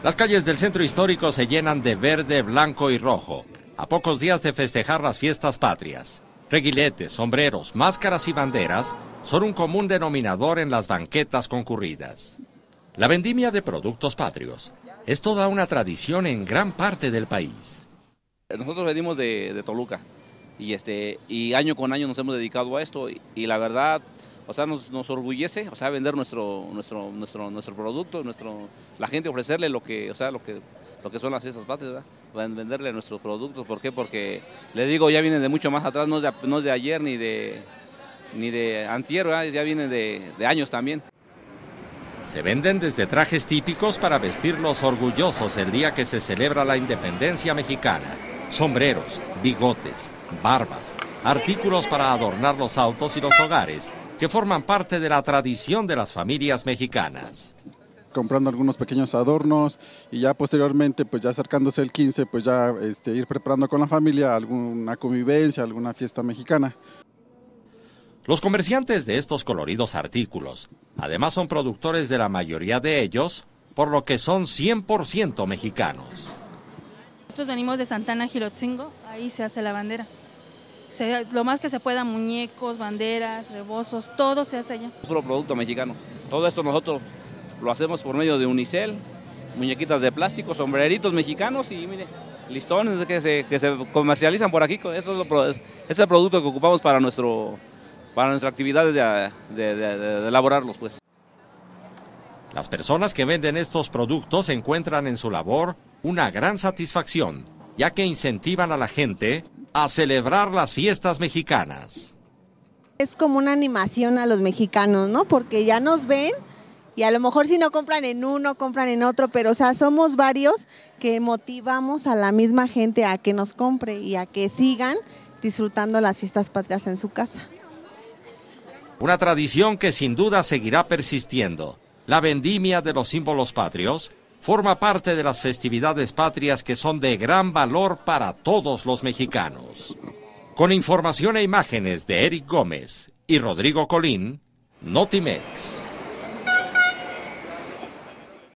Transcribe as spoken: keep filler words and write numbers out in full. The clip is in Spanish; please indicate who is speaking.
Speaker 1: Las calles del centro histórico se llenan de verde, blanco y rojo, a pocos días de festejar las fiestas patrias. Reguiletes, sombreros, máscaras y banderas son un común denominador en las banquetas concurridas. La vendimia de productos patrios es toda una tradición en gran parte del país.
Speaker 2: Nosotros venimos de, de Toluca y, este, y año con año nos hemos dedicado a esto y, y la verdad, o sea, nos, nos orgullece, o sea, vender nuestro, nuestro, nuestro, nuestro producto, nuestro, la gente ofrecerle lo que, o sea, lo que, lo que son las fiestas patrias, ¿verdad? Venderle nuestros productos. ¿Por qué? Porque, le digo, ya vienen de mucho más atrás, no es de, no es de ayer ni de, ni de antier, ¿verdad? Ya vienen de, de años también.
Speaker 1: Se venden desde trajes típicos para vestirlos orgullosos el día que se celebra la independencia mexicana, sombreros, bigotes, barbas, artículos para adornar los autos y los hogares, que forman parte de la tradición de las familias mexicanas.
Speaker 3: Comprando algunos pequeños adornos y ya posteriormente, pues ya acercándose el quince, pues ya este, ir preparando con la familia alguna convivencia, alguna fiesta mexicana.
Speaker 1: Los comerciantes de estos coloridos artículos, además son productores de la mayoría de ellos, por lo que son cien por ciento mexicanos.
Speaker 4: Nosotros venimos de Santana, Gilotzingo, ahí se hace la bandera. Se, lo más que se pueda, muñecos, banderas, rebozos, todo se hace allá.
Speaker 2: Puro producto mexicano. Todo esto nosotros lo hacemos por medio de unicel, muñequitas de plástico, sombreritos mexicanos y mire, listones que se, que se comercializan por aquí. Esto es, lo, es, es el producto que ocupamos para, nuestro, para nuestras actividades de, de, de, de elaborarlos, pues.
Speaker 1: Las personas que venden estos productos encuentran en su labor una gran satisfacción, ya que incentivan a la gente a celebrar las fiestas mexicanas.
Speaker 5: Es como una animación a los mexicanos, ¿no? Porque ya nos ven y a lo mejor si no compran en uno, compran en otro, pero o sea, somos varios que motivamos a la misma gente a que nos compre y a que sigan disfrutando las fiestas patrias en su casa.
Speaker 1: Una tradición que sin duda seguirá persistiendo. La vendimia de los símbolos patrios forma parte de las festividades patrias que son de gran valor para todos los mexicanos. Con información e imágenes de Eric Gómez y Rodrigo Colín, Notimex.